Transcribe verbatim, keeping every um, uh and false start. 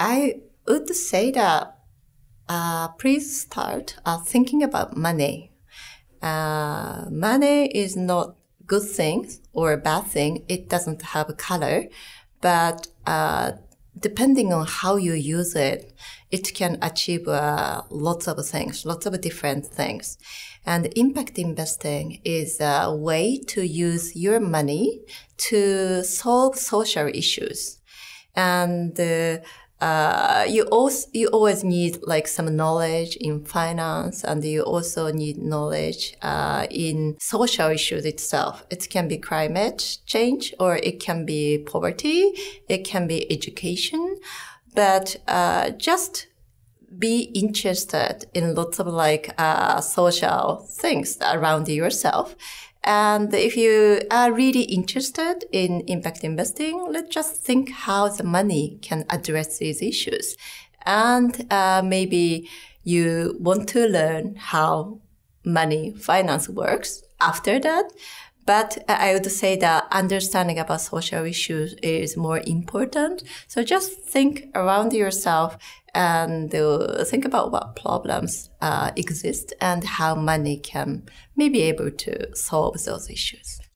I would say that uh, please start uh, thinking about money. Uh, money is not good thing or a bad thing. It doesn't have a color, but uh, depending on how you use it, it can achieve uh, lots of things, lots of different things. And impact investing is a way to use your money to solve social issues. And uh, uh, you also you always need like some knowledge in finance, and you also need knowledge uh, in social issues itself. It can be climate change, or it can be poverty, it can be education, but uh, just be interested in lots of like uh, social things around yourself. And if you are really interested in impact investing, let's just think how the money can address these issues. And uh, maybe you want to learn how money finance works after that. But I would say that understanding about social issues is more important. So just think around yourself and uh, think about what problems uh, exist and how money can may be able to solve those issues.